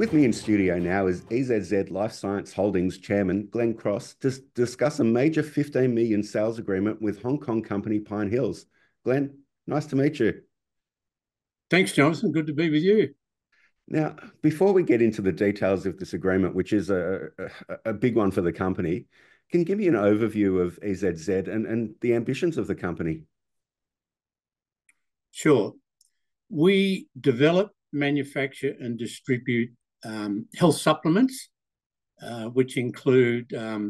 With me in studio now is EZZ Life Science Holdings Chairman Glenn Cross to discuss a major 15 million sales agreement with Hong Kong company Pinehills. Glenn, nice to meet you. Thanks, Jonathan. Good to be with you. Now, before we get into the details of this agreement, which is a big one for the company, can you give me an overview of EZZ and the ambitions of the company? Sure. We develop, manufacture and distribute health supplements, which include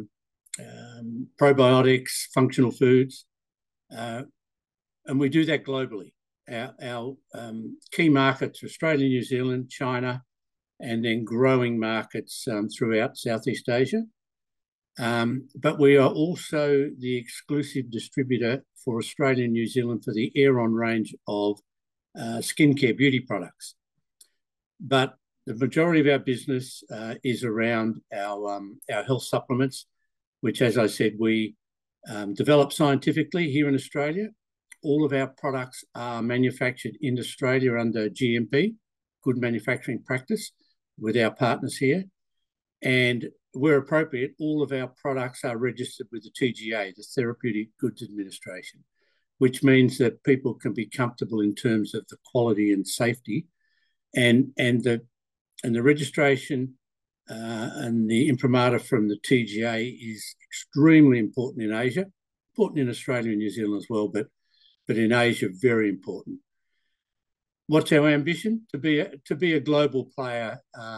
probiotics, functional foods, and we do that globally. Our key markets are Australia, New Zealand, China, and then growing markets throughout Southeast Asia. But we are also the exclusive distributor for Australia and New Zealand for the Aeron range of skincare beauty products. But the majority of our business is around our health supplements, which, as I said, we develop scientifically here in Australia. All of our products are manufactured in Australia under GMP, good manufacturing practice, with our partners here. And where appropriate, all of our products are registered with the TGA, the Therapeutic Goods Administration, which means that people can be comfortable in terms of the quality and safety. And the registration and the imprimatur from the TGA is extremely important in Asia, important in Australia and New Zealand as well, but in Asia, very important. What's our ambition? To be a global player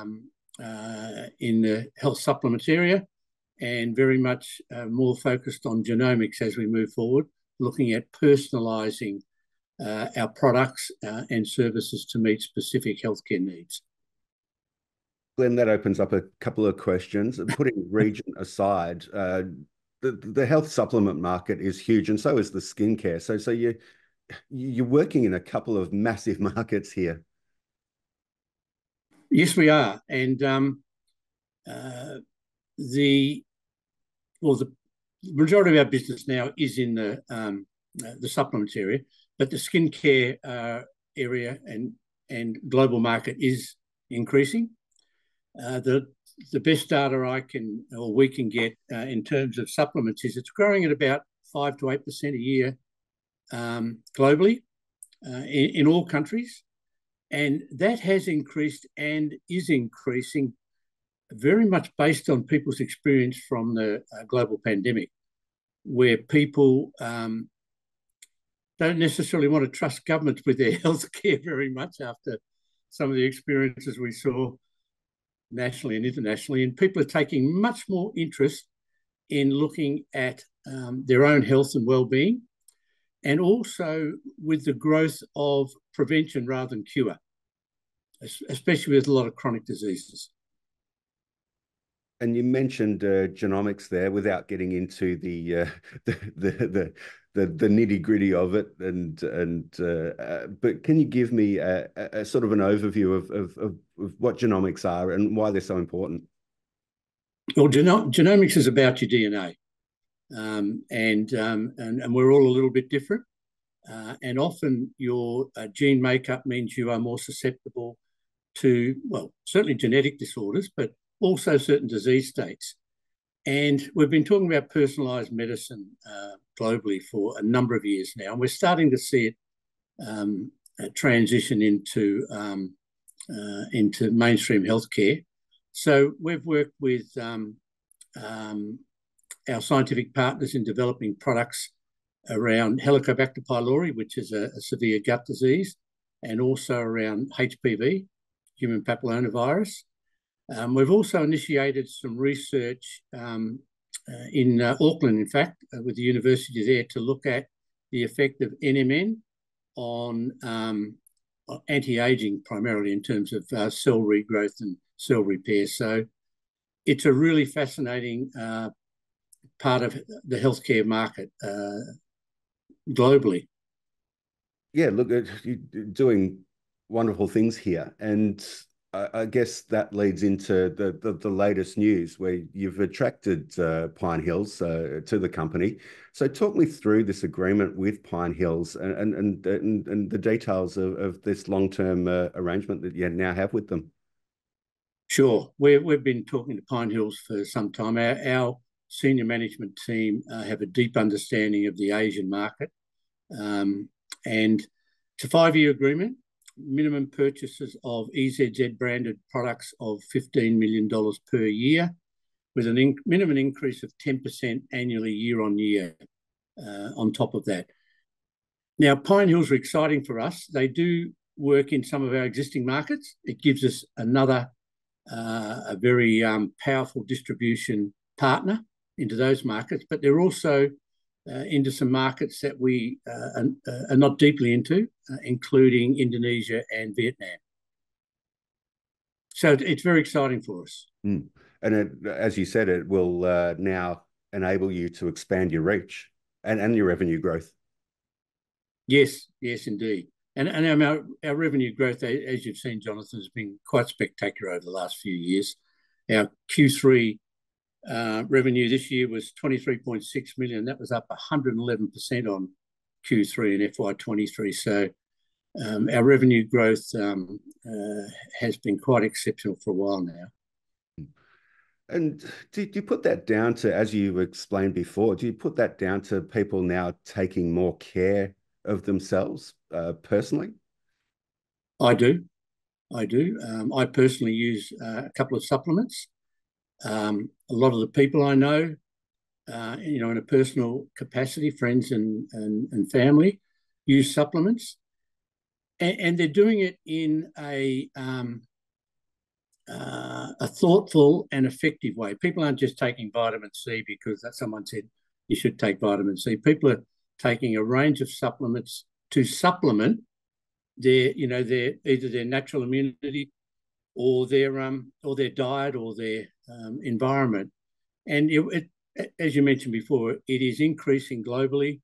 in the health supplements area, and very much more focused on genomics as we move forward, looking at personalising our products and services to meet specific healthcare needs. Glenn, that opens up a couple of questions. Putting region aside, the health supplement market is huge, and so is the skincare. So you're working in a couple of massive markets here. Yes, we are, and the majority of our business now is in the supplements area, but the skincare area and global market is increasing. The best data we can get in terms of supplements is it's growing at about 5 to 8% a year globally in all countries. And that has increased and is increasing very much based on people's experience from the global pandemic, where people don't necessarily want to trust governments with their healthcare very much after some of the experiences we saw nationally and internationally. And people are taking much more interest in looking at their own health and well-being, and also with the growth of prevention rather than cure, especially with a lot of chronic diseases. And you mentioned genomics there, without getting into the nitty-gritty of it, but can you give me a sort of an overview of what genomics are and why they're so important? Well, genomics is about your DNA, and we're all a little bit different, and often your gene makeup means you are more susceptible to, well, certainly genetic disorders, but also certain disease states. And we've been talking about personalised medicine globally for a number of years now, and we're starting to see it transition into mainstream healthcare. So we've worked with our scientific partners in developing products around Helicobacter pylori, which is a severe gut disease, and also around HPV, human papillomavirus. We've also initiated some research in Auckland, in fact, with the university there, to look at the effect of NMN on anti-aging, primarily in terms of cell regrowth and cell repair. So it's a really fascinating part of the healthcare market globally. Yeah, look, you're doing wonderful things here, and I guess that leads into the latest news, where you've attracted Pinehills to the company. So talk me through this agreement with Pinehills and the details of this long-term arrangement that you now have with them. Sure. We've been talking to Pinehills for some time. Our senior management team have a deep understanding of the Asian market. And it's a 5-year agreement, minimum purchases of EZZ-branded products of $15 million per year, with a minimum increase of 10% annually year on year on top of that. Now, Pinehills are exciting for us. They do work in some of our existing markets. It gives us another a very powerful distribution partner into those markets, but they're also into some markets that we are not deeply into, including Indonesia and Vietnam. So it's very exciting for us. Mm. And as you said, it will now enable you to expand your reach and your revenue growth. Yes, indeed. And our revenue growth, as you've seen, Jonathan, has been quite spectacular over the last few years. Our Q3 revenue this year was 23.6 million. That was up 111% on Q3 in FY23. So our revenue growth has been quite exceptional for a while now. And do you put that down to, as you explained before, do you put that down to people now taking more care of themselves personally? I do. I personally use a couple of supplements. A lot of the people I know, in a personal capacity, friends and family, use supplements, and they're doing it in a thoughtful and effective way. People aren't just taking vitamin C because someone said you should take vitamin C. People are taking a range of supplements to supplement their either their natural immunity or their diet or their environment. And as you mentioned before, it is increasing globally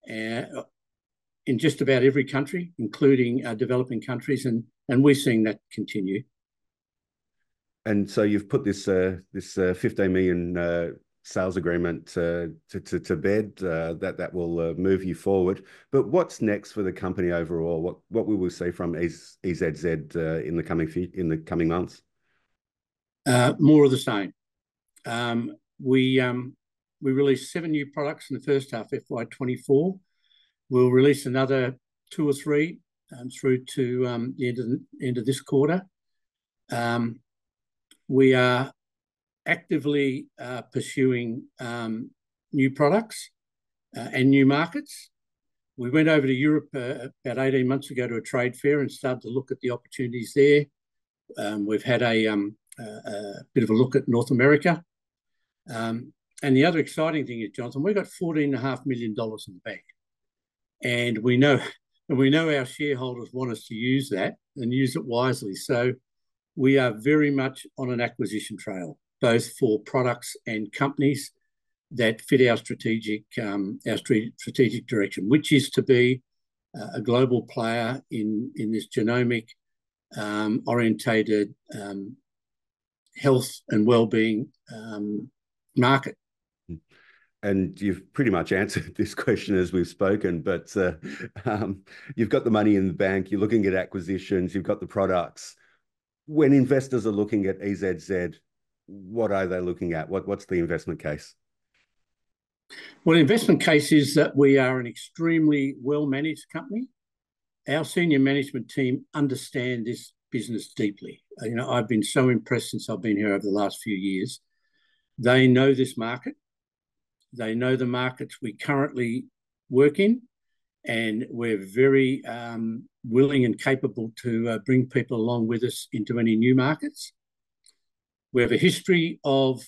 in just about every country, including developing countries, and we're seeing that continue. And so you've put this 15 million sales agreement to bed that will move you forward. But what's next for the company overall? What will we see from EZZ in the coming months? More of the same. We released 7 new products in the first half FY24. We'll release another 2 or 3 through to the end of this quarter. We are actively pursuing new products and new markets. We went over to Europe about 18 months ago to a trade fair and started to look at the opportunities there. We've had a bit of a look at North America. And the other exciting thing is, Jonathan, we've got $14.5 million in the bank. And we know our shareholders want us to use that and use it wisely. So we are very much on an acquisition trail, both for products and companies that fit our strategic direction, which is to be a global player in this genomic orientated health and well-being market. And you've pretty much answered this question as we've spoken, but you've got the money in the bank, you're looking at acquisitions, you've got the products. When investors are looking at EZZ, what are they looking at? What's the investment case? Well, the investment case is that we are an extremely well-managed company. Our senior management team understand this business deeply. I've been so impressed since I've been here over the last few years. They know this market. They know the markets we currently work in, and we're very willing and capable to bring people along with us into any new markets. We have a history of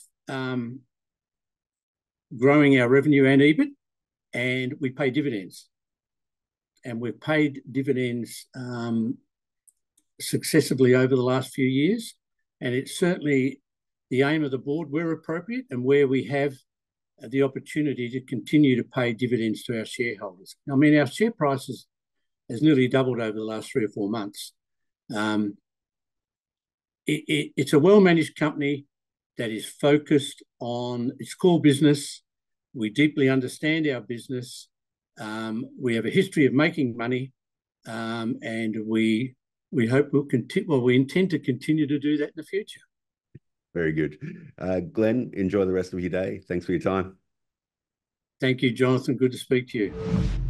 growing our revenue and EBIT, and we pay dividends. And we've paid dividends successively over the last few years, and it's certainly the aim of the board where appropriate and where we have the opportunity to continue to pay dividends to our shareholders. I mean, our share price has nearly doubled over the last 3 or 4 months. It's a well-managed company that is focused on its core business. We deeply understand our business. We have a history of making money, and we hope we'll continue. Well, we intend to continue to do that in the future. Very good. Glenn, enjoy the rest of your day. Thanks for your time. Thank you, Jonathan. Good to speak to you.